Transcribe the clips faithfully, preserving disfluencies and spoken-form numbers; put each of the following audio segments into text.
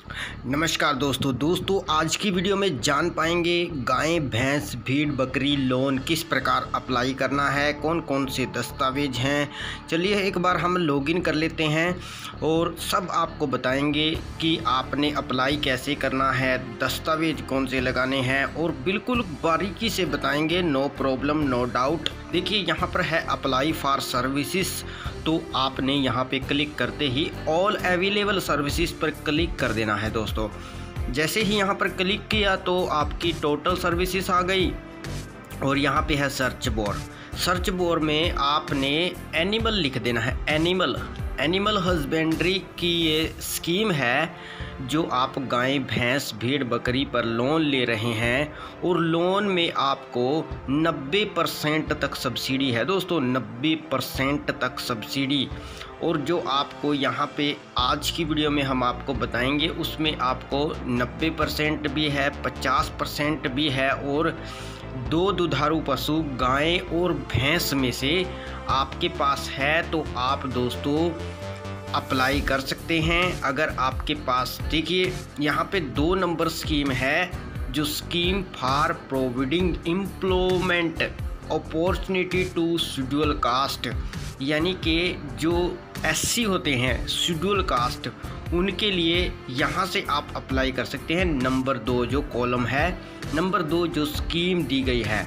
नमस्कार दोस्तों दोस्तों आज की वीडियो में जान पाएंगे गाय भैंस भेड़ बकरी लोन किस प्रकार अप्लाई करना है, कौन कौन से दस्तावेज हैं। चलिए एक बार हम लॉगिन कर लेते हैं और सब आपको बताएंगे कि आपने अप्लाई कैसे करना है, दस्तावेज कौन से लगाने हैं और बिल्कुल बारीकी से बताएंगे। No problem no doubt. देखिए यहाँ पर है अप्लाई फॉर सर्विसेज, तो आपने यहाँ पे क्लिक करते ही ऑल अवेलेबल सर्विसेज पर क्लिक कर देना है दोस्तों। जैसे ही यहाँ पर क्लिक किया तो आपकी टोटल सर्विसेज आ गई और यहाँ पे है सर्च बार। सर्च बार में आपने एनिमल लिख देना है। एनिमल एनिमल हस्बेंड्री की ये स्कीम है जो आप गाय भैंस भेड़ बकरी पर लोन ले रहे हैं और लोन में आपको नब्बे परसेंट तक सब्सिडी है दोस्तों, नब्बे परसेंट तक सब्सिडी। और जो आपको यहाँ पे आज की वीडियो में हम आपको बताएंगे उसमें आपको नब्बे परसेंट भी है, पचास परसेंट भी है और दो दुधारू पशु गाय और भैंस में से आपके पास है तो आप दोस्तों अप्लाई कर सकते हैं। अगर आपके पास देखिए यहाँ पे दो नंबर स्कीम है जो scheme for providing employment opportunity to schedule caste, यानी कि जो एससी होते हैं शेड्यूल कास्ट उनके लिए यहाँ से आप अप्लाई कर सकते हैं। नंबर दो जो कॉलम है, नंबर दो जो स्कीम दी गई है।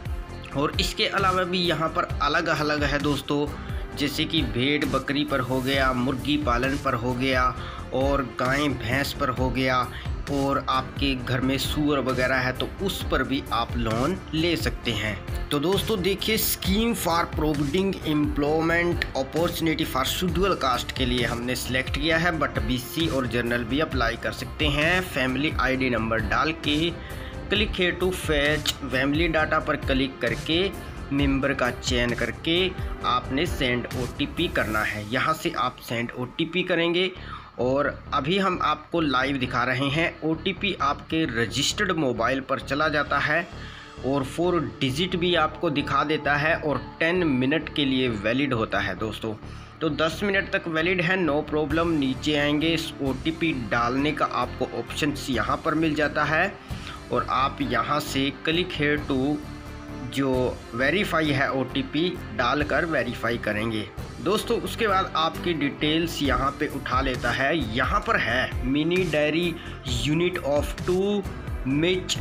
और इसके अलावा भी यहाँ पर अलग अलग है दोस्तों, जैसे कि भेड़ बकरी पर हो गया, मुर्गी पालन पर हो गया और गाय भैंस पर हो गया और आपके घर में सूअर वगैरह है तो उस पर भी आप लोन ले सकते हैं। तो दोस्तों देखिए scheme for providing employment opportunity for schedule caste के लिए हमने सिलेक्ट किया है, बट बीसी और जनरल भी अप्लाई कर सकते हैं। फैमिली आईडी नंबर डाल के click here to fetch family data पर क्लिक करके मेंबर का चयन करके आपने सेंड ओटीपी करना है। यहाँ से आप सेंड ओटीपी करेंगे और अभी हम आपको लाइव दिखा रहे हैं। ओटीपी आपके रजिस्टर्ड मोबाइल पर चला जाता है और फोर डिजिट भी आपको दिखा देता है और टेन मिनट के लिए वैलिड होता है दोस्तों। तो दस मिनट तक वैलिड है, नो प्रॉब्लम। नीचे आएंगे, ओटीपी डालने का आपको ऑप्शन यहाँ पर मिल जाता है और आप यहाँ से क्लिक हियर टू जो वेरीफाई है ओटीपी डालकर वेरीफाई करेंगे दोस्तों। उसके बाद आपकी डिटेल्स यहाँ पे उठा लेता है। यहाँ पर है mini dairy unit of two milch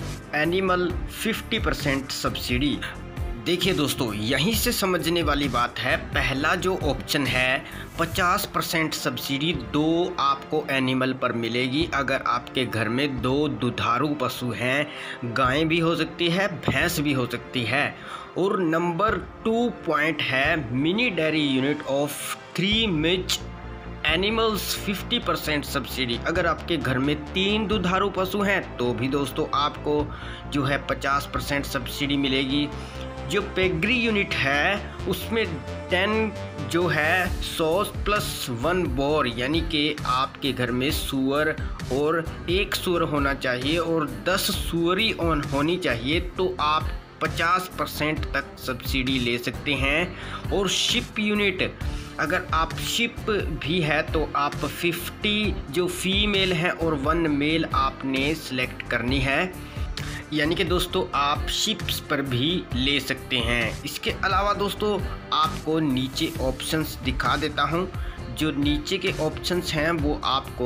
animal fifty percent subsidy. देखिए दोस्तों यहीं से समझने वाली बात है। पहला जो ऑप्शन है पचास परसेंट सब्सिडी दो आपको एनिमल पर मिलेगी अगर आपके घर में दो दुधारू पशु हैं, गाय भी हो सकती है भैंस भी हो सकती है। और नंबर टू पॉइंट है mini dairy unit of three milch animals fifty percent subsidy. अगर आपके घर में तीन दुधारू पशु हैं तो भी दोस्तों आपको जो है पचास परसेंट सब्सिडी मिलेगी। जो पेग्री यूनिट है उसमें टेन जो है सौ प्लस वन बोर, यानी कि आपके घर में सूअर और एक सूअर होना चाहिए और दस सूअरी ऑन होनी चाहिए तो आप पचास परसेंट तक सब्सिडी ले सकते हैं। और शिप यूनिट अगर आप शिप भी है तो आप फिफ्टी जो फीमेल हैं और वन मेल आपने सेलेक्ट करनी है, यानी कि दोस्तों आप शिप्स पर भी ले सकते हैं। इसके अलावा दोस्तों आपको नीचे ऑप्शंस दिखा देता हूं। जो नीचे के ऑप्शंस हैं वो आपको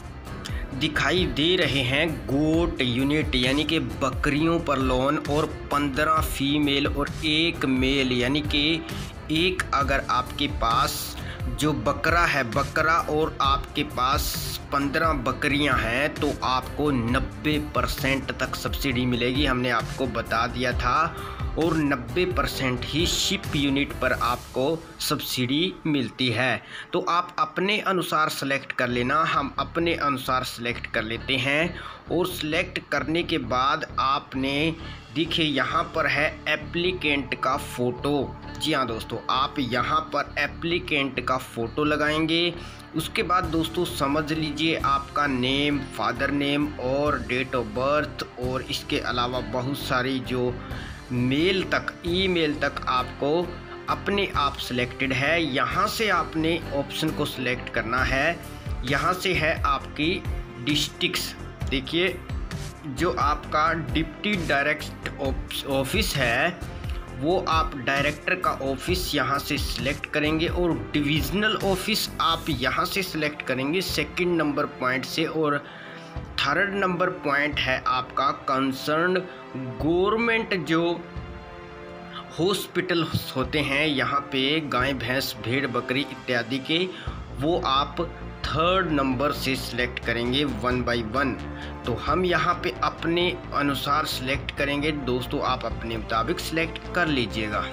दिखाई दे रहे हैं। गोट यूनिट यानी कि बकरियों पर लोन और पंद्रह फीमेल और एक मेल, यानी कि एक अगर आपके पास जो बकरा है बकरा और आपके पास पंद्रह बकरियां हैं तो आपको नब्बे परसेंट तक सब्सिडी मिलेगी, हमने आपको बता दिया था। और नब्बे परसेंट ही शिप यूनिट पर आपको सब्सिडी मिलती है। तो आप अपने अनुसार सेलेक्ट कर लेना, हम अपने अनुसार सेलेक्ट कर लेते हैं। और सेलेक्ट करने के बाद आपने देखिए यहाँ पर है एप्लीकेंट का फ़ोटो। जी हाँ दोस्तों आप यहाँ पर एप्लीकेंट का फ़ोटो लगाएंगे। उसके बाद दोस्तों समझ लीजिए आपका नेम, फादर नेम और डेट ऑफ बर्थ और इसके अलावा बहुत सारी जो मेल तक ईमेल तक आपको अपने आप सिलेक्टेड है। यहाँ से आपने ऑप्शन को सिलेक्ट करना है। यहाँ से है आपकी डिस्ट्रिक्ट्स, देखिए जो आपका डिप्टी डायरेक्ट ऑफिस है वो आप डायरेक्टर का ऑफिस यहाँ से सिलेक्ट करेंगे और डिविजनल ऑफिस आप यहाँ से सिलेक्ट करेंगे सेकंड नंबर पॉइंट से। और थर्ड नंबर पॉइंट है आपका कंसर्न गवर्नमेंट जो हॉस्पिटल होते हैं यहाँ पे गाय भैंस भेड़ बकरी इत्यादि के, वो आप थर्ड नंबर से सिलेक्ट करेंगे वन बाय वन। तो हम यहाँ पे अपने अनुसार सिलेक्ट करेंगे दोस्तों, आप अपने मुताबिक सिलेक्ट कर लीजिएगा।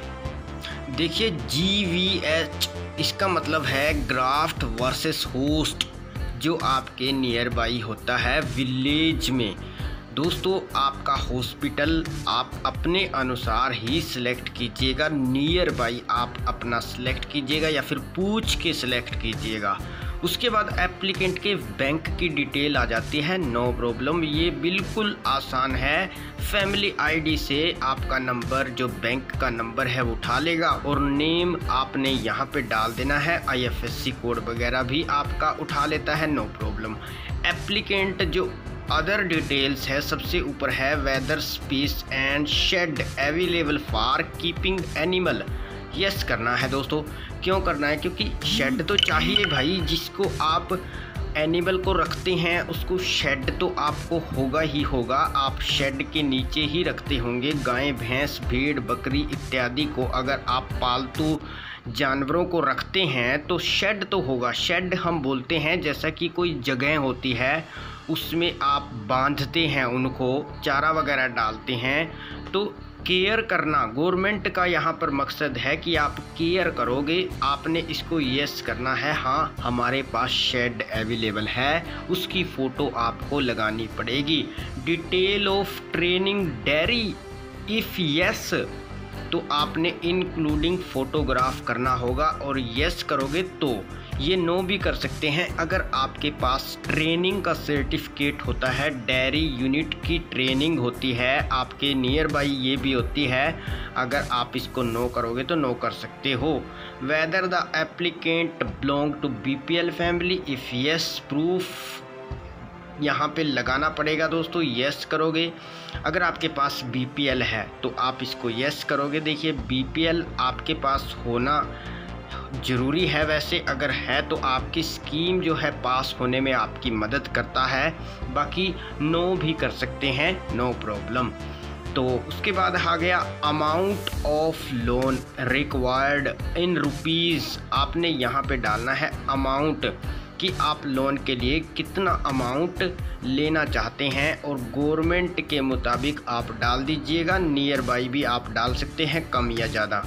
देखिए जी वी एच इसका मतलब है ग्राफ्ट वर्सेस होस्ट, जो आपके नियर बाई होता है विलेज में। दोस्तों आपका हॉस्पिटल आप अपने अनुसार ही सिलेक्ट कीजिएगा, नियर बाई आप अपना सिलेक्ट कीजिएगा या फिर पूछ के सिलेक्ट कीजिएगा। उसके बाद एप्लीकेंट के बैंक की डिटेल आ जाती है, नो प्रॉब्लम, ये बिल्कुल आसान है। फैमिली आईडी से आपका नंबर जो बैंक का नंबर है वो उठा लेगा और नेम आपने यहाँ पे डाल देना है, आईएफएससी कोड वगैरह भी आपका उठा लेता है, नो प्रॉब्लम। एप्लीकेंट जो अदर डिटेल्स है सबसे ऊपर है whether space and shed available for keeping animal, yes करना है दोस्तों। क्यों करना है? क्योंकि शेड तो चाहिए भाई, जिसको आप एनिमल को रखते हैं उसको शेड तो आपको होगा ही होगा, आप शेड के नीचे ही रखते होंगे। गाय भैंस भेड़ बकरी इत्यादि को अगर आप पालतू जानवरों को रखते हैं तो शेड तो होगा। शेड हम बोलते हैं जैसा कि कोई जगह होती है उसमें आप बांधते हैं, उनको चारा वगैरह डालते हैं। तो केयर करना गवर्नमेंट का यहाँ पर मकसद है कि आप केयर करोगे, आपने इसको यस करना है। हाँ हमारे पास शेड अवेलेबल है, उसकी फ़ोटो आपको लगानी पड़ेगी। Detail of training dairy if yes, तो आपने इंक्लूडिंग फ़ोटोग्राफ करना होगा और यस करोगे तो। ये नो भी कर सकते हैं अगर आपके पास ट्रेनिंग का सर्टिफिकेट होता है, डेयरी यूनिट की ट्रेनिंग होती है आपके नियर बाई, ये भी होती है। अगर आप इसको नो करोगे तो नो कर सकते हो। Whether the applicant belong to BPL family, if yes proof यहाँ पे लगाना पड़ेगा दोस्तों, यस करोगे। अगर आपके पास बीपीएल है तो आप इसको यस करोगे। देखिए बीपीएल आपके पास होना ज़रूरी है, वैसे अगर है तो आपकी स्कीम जो है पास होने में आपकी मदद करता है, बाकी नो भी कर सकते हैं, नो प्रॉब्लम। तो उसके बाद आ गया amount of loan required in rupees, आपने यहाँ पे डालना है अमाउंट कि आप लोन के लिए कितना अमाउंट लेना चाहते हैं और गवर्नमेंट के मुताबिक आप डाल दीजिएगा, नियर बाई भी आप डाल सकते हैं, कम या ज़्यादा।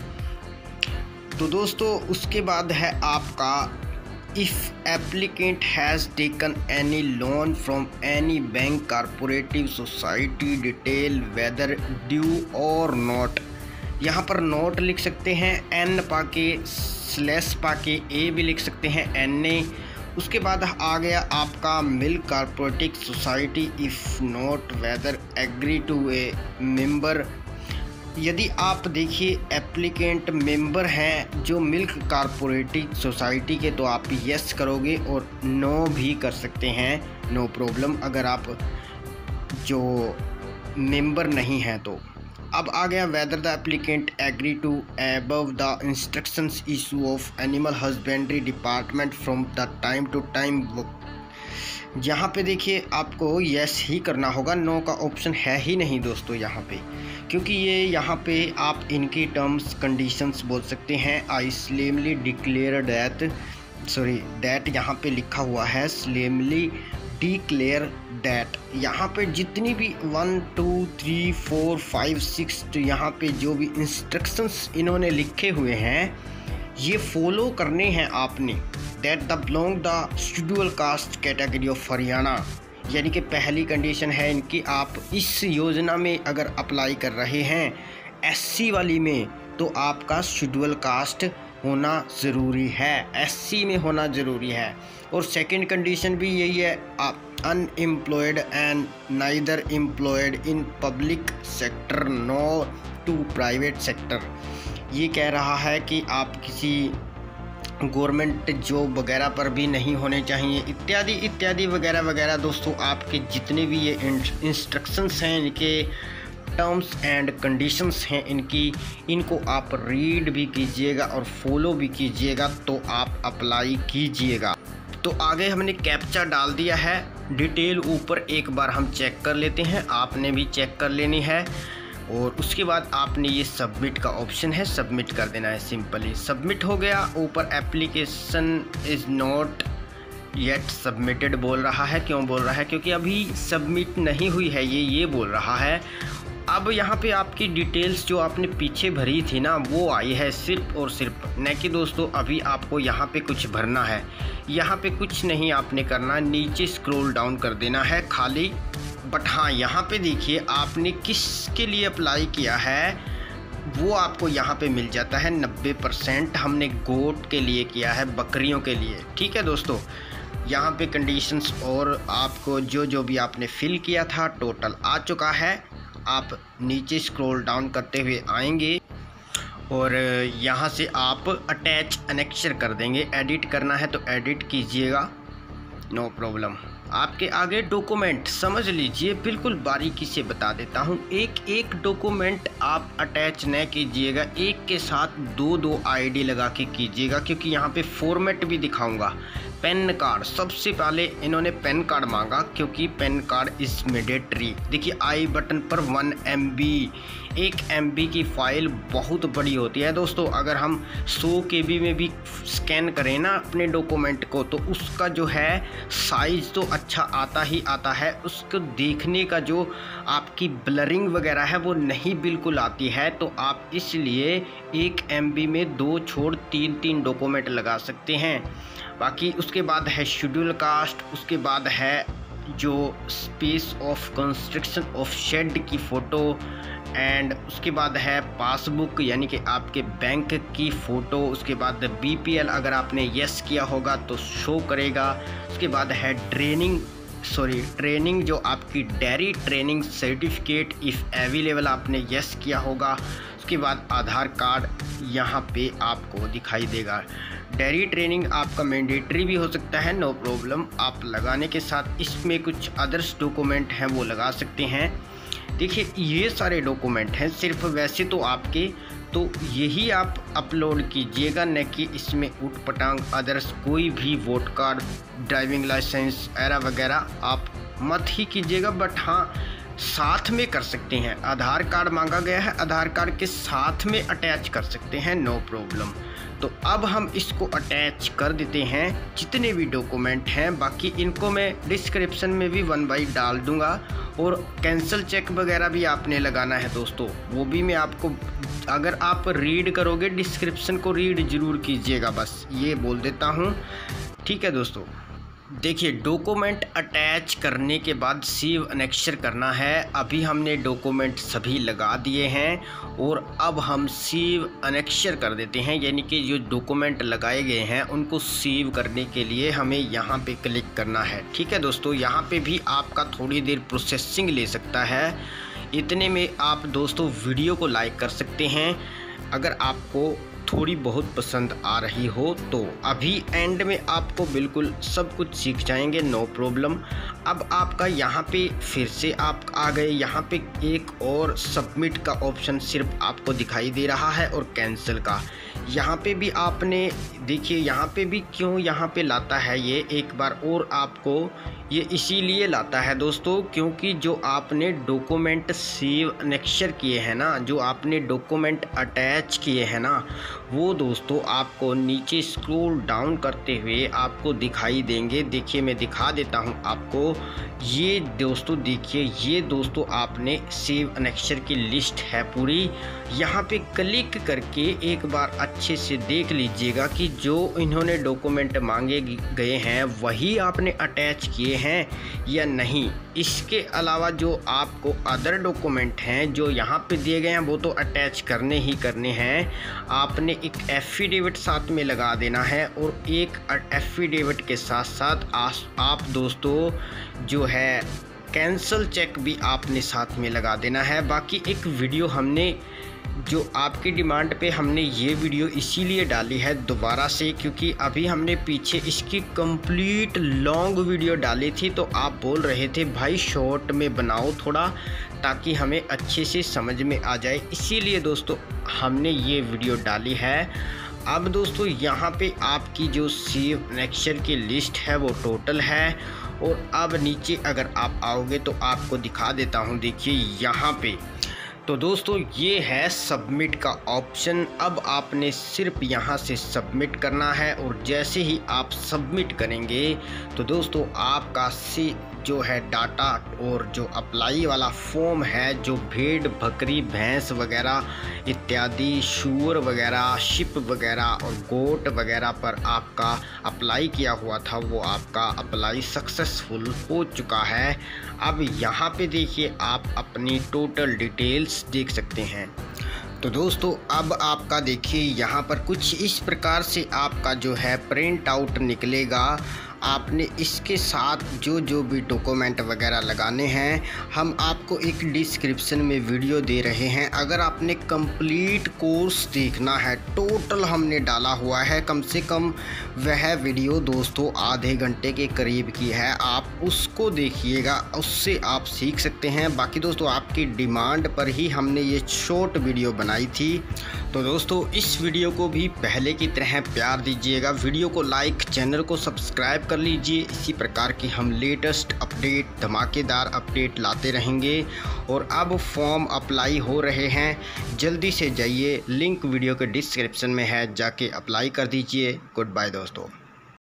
तो दोस्तों उसके बाद है आपका if applicant has taken any loan from any bank cooperative society detail whether due और नॉट, यहाँ पर नोट लिख सकते हैं, एन पाके स्लैश पाके ए भी लिख सकते हैं, एन ए। उसके बाद आ गया आपका milk cooperative society if not whether agree to a member, यदि आप देखिए एप्लीकेंट मेंबर हैं जो मिल्क कॉरपोरेटिव सोसाइटी के तो आप यस करोगे और नो भी कर सकते हैं, नो प्रॉब्लम, अगर आप जो मेंबर नहीं हैं तो। अब आ गया whether the applicant agree to above the instructions issue of animal husbandry department from the time to time, यहाँ पे देखिए आपको यस ही करना होगा, नो का ऑप्शन है ही नहीं दोस्तों यहाँ पे, क्योंकि ये यहाँ पे आप इनकी टर्म्स कंडीशंस बोल सकते हैं। I solemnly declare that sorry that यहाँ पे लिखा हुआ है स्लेमली डिक्लेयर दैट, यहाँ पे जितनी भी one two three four five six तो यहाँ पे जो भी इंस्ट्रक्शंस इन्होंने लिखे हुए हैं ये फॉलो करने हैं आपने। That the belong the schedule caste category of Haryana, यानी कि पहली कंडीशन है इनकी, आप इस योजना में अगर अप्लाई कर रहे हैं एससी वाली में तो आपका शेड्यूल कास्ट होना ज़रूरी है, एससी में होना ज़रूरी है। और सेकंड कंडीशन भी यही है, आप unemployed and neither employed in public sector no to private sector, ये कह रहा है कि आप किसी गवर्नमेंट जॉब वगैरह पर भी नहीं होने चाहिए, इत्यादि इत्यादि वगैरह वगैरह। दोस्तों आपके जितने भी ये इंस्ट्रक्शंस हैं, इनके टर्म्स एंड कंडीशंस हैं इनकी, इनको आप रीड भी कीजिएगा और फॉलो भी कीजिएगा, तो आप अप्लाई कीजिएगा। तो आगे हमने कैप्चा डाल दिया है, डिटेल ऊपर एक बार हम चेक कर लेते हैं, आपने भी चेक कर लेनी है। और उसके बाद आपने ये सबमिट का ऑप्शन है, सबमिट कर देना है, सिंपली सबमिट हो गया। ऊपर application is not yet submitted बोल रहा है। क्यों बोल रहा है? क्योंकि अभी सबमिट नहीं हुई है, ये ये बोल रहा है। अब यहाँ पे आपकी डिटेल्स जो आपने पीछे भरी थी ना, वो आई है सिर्फ और सिर्फ, न कि दोस्तों अभी आपको यहाँ पे कुछ भरना है। यहाँ पे कुछ नहीं आपने करना, नीचे स्क्रॉल डाउन कर देना है खाली। बट हाँ, यहाँ पे देखिए आपने किसके लिए अप्लाई किया है वो आपको यहाँ पे मिल जाता है। नब्बे परसेंट हमने गोट के लिए किया है, बकरियों के लिए। ठीक है दोस्तों, यहाँ पे कंडीशंस और आपको जो जो भी आपने फिल किया था टोटल आ चुका है। आप नीचे स्क्रॉल डाउन करते हुए आएंगे और यहाँ से आप अटैच अनेक्चर कर देंगे। एडिट करना है तो एडिट कीजिएगा, नो प्रॉब्लम। आपके आगे डॉक्यूमेंट समझ लीजिए, बिल्कुल बारीकी से बता देता हूँ। एक एक डॉक्यूमेंट आप अटैच न कीजिएगा, एक के साथ दो दो आईडी लगा के कीजिएगा, क्योंकि यहाँ पे फॉर्मेट भी दिखाऊंगा। पैन कार्ड, सबसे पहले इन्होंने पैन कार्ड मांगा, क्योंकि पैन कार्ड इज़ मैंडेटरी। देखिए आई बटन पर वन एम बी, एक एम बी की फ़ाइल बहुत बड़ी होती है दोस्तों। अगर हम सौ के बी में भी स्कैन करें ना अपने डॉक्यूमेंट को, तो उसका जो है साइज़ तो अच्छा आता ही आता है, उसको देखने का जो आपकी ब्लरिंग वगैरह है वो नहीं बिल्कुल आती है। तो आप इसलिए एक एम बी में दो छोड़ तीन तीन डॉक्यूमेंट लगा सकते हैं। बाकी उसके बाद है शेड्यूल कास्ट, उसके बाद है जो space of construction of shed की फ़ोटो, एंड उसके बाद है पासबुक यानी कि आपके बैंक की फ़ोटो। उसके बाद बी पी एल अगर आपने यस किया होगा तो शो करेगा। उसके बाद है ट्रेनिंग सॉरी ट्रेनिंग जो आपकी dairy training certificate if available आपने यस किया होगा। उसके बाद आधार कार्ड यहाँ पे आपको दिखाई देगा। डेयरी ट्रेनिंग आपका मैंडेटरी भी हो सकता है, नो प्रॉब्लम। आप लगाने के साथ इसमें कुछ अदर्स डॉक्यूमेंट हैं वो लगा सकते हैं। देखिए ये सारे डॉक्यूमेंट हैं सिर्फ, वैसे तो आपके, तो यही आप अपलोड कीजिएगा, न कि इसमें उठ पटांग अदर्स कोई भी वोट कार्ड, ड्राइविंग लाइसेंस एरा वगैरह आप मत ही कीजिएगा। बट हाँ, साथ में कर सकते हैं। आधार कार्ड मांगा गया है, आधार कार्ड के साथ में अटैच कर सकते हैं, नो प्रॉब्लम। तो अब हम इसको अटैच कर देते हैं जितने भी डॉक्यूमेंट हैं। बाकी इनको मैं डिस्क्रिप्शन में भी वन बाई डाल दूंगा, और कैंसिल चेक वगैरह भी आपने लगाना है दोस्तों, वो भी मैं आपको, अगर आप रीड करोगे डिस्क्रिप्शन को रीड ज़रूर कीजिएगा, बस ये बोल देता हूँ। ठीक है दोस्तों, देखिए डॉक्यूमेंट अटैच करने के बाद सेव अनेक्चर करना है। अभी हमने डॉक्यूमेंट सभी लगा दिए हैं और अब हम सेव अनेक्चर कर देते हैं, यानी कि जो डॉक्यूमेंट लगाए गए हैं उनको सेव करने के लिए हमें यहाँ पे क्लिक करना है। ठीक है दोस्तों, यहाँ पे भी आपका थोड़ी देर प्रोसेसिंग ले सकता है। इतने में आप दोस्तों वीडियो को लाइक कर सकते हैं अगर आपको थोड़ी बहुत पसंद आ रही हो तो। अभी एंड में आपको बिल्कुल सब कुछ सीख जाएंगे, नो प्रॉब्लम। अब आपका यहाँ पे फिर से आप आ गए, यहाँ पे एक और सबमिट का ऑप्शन सिर्फ आपको दिखाई दे रहा है और कैंसिल का। यहाँ पे भी आपने देखिए, यहाँ पे भी क्यों यहाँ पे लाता है ये, एक बार और आपको ये इसीलिए लाता है दोस्तों, क्योंकि जो आपने डॉक्यूमेंट सेव अनेक्चर किए हैं ना, जो आपने डॉक्यूमेंट अटैच किए हैं ना, वो दोस्तों आपको नीचे स्क्रॉल डाउन करते हुए आपको दिखाई देंगे। देखिए मैं दिखा देता हूँ आपको, ये दोस्तों देखिए, ये दोस्तों आपने सेव अनेक्चर की लिस्ट है पूरी। यहाँ पे क्लिक करके एक बार अच्छे से देख लीजिएगा कि जो इन्होंने डॉक्यूमेंट मांगे गए हैं वही आपने अटैच किए हैं या नहीं। इसके अलावा जो आपको अदर डॉक्यूमेंट हैं जो यहाँ पे दिए गए हैं वो तो अटैच करने ही करने हैं। आपने एक एफिडेविट साथ में लगा देना है, और एक एफिडेविट के साथ साथ आप दोस्तों जो है कैंसिल चेक भी आपने साथ में लगा देना है। बाकी एक वीडियो हमने जो आपकी डिमांड पे हमने ये वीडियो इसीलिए डाली है दोबारा से, क्योंकि अभी हमने पीछे इसकी कंप्लीट लॉन्ग वीडियो डाली थी तो आप बोल रहे थे भाई शॉर्ट में बनाओ थोड़ा, ताकि हमें अच्छे से समझ में आ जाए, इसीलिए दोस्तों हमने ये वीडियो डाली है। अब दोस्तों यहाँ पे आपकी जो सी नेक्चर की लिस्ट है वो टोटल है। और अब नीचे अगर आप आओगे तो आपको दिखा देता हूँ, देखिए यहाँ पे तो दोस्तों ये है सबमिट का ऑप्शन। अब आपने सिर्फ यहाँ से सबमिट करना है और जैसे ही आप सबमिट करेंगे तो दोस्तों आपका सी जो है डाटा और जो अप्लाई वाला फॉर्म है, जो भेड़ बकरी भैंस वगैरह इत्यादि शूअर वगैरह शिप वगैरह और गोट वगैरह पर आपका अप्लाई किया हुआ था, वो आपका अप्लाई सक्सेसफुल हो चुका है। अब यहाँ पे देखिए आप अपनी टोटल डिटेल्स देख सकते हैं। तो दोस्तों अब आपका देखिए यहाँ पर कुछ इस प्रकार से आपका जो है प्रिंट आउट निकलेगा। आपने इसके साथ जो जो भी डॉक्यूमेंट वगैरह लगाने हैं हम आपको एक डिस्क्रिप्शन में वीडियो दे रहे हैं। अगर आपने कंप्लीट कोर्स देखना है, टोटल हमने डाला हुआ है, कम से कम वह वीडियो दोस्तों आधे घंटे के करीब की है, आप उसको देखिएगा, उससे आप सीख सकते हैं। बाकी दोस्तों आपकी डिमांड पर ही हमने ये शॉर्ट वीडियो बनाई थी। तो दोस्तों इस वीडियो को भी पहले की तरह प्यार दीजिएगा, वीडियो को लाइक, चैनल को सब्सक्राइब कर लीजिए। इसी प्रकार की हम लेटेस्ट अपडेट, धमाकेदार अपडेट लाते रहेंगे। और अब फॉर्म अप्लाई हो रहे हैं, जल्दी से जाइए, लिंक वीडियो के डिस्क्रिप्शन में है, जाके अप्लाई कर दीजिए। गुड बाय दोस्तों।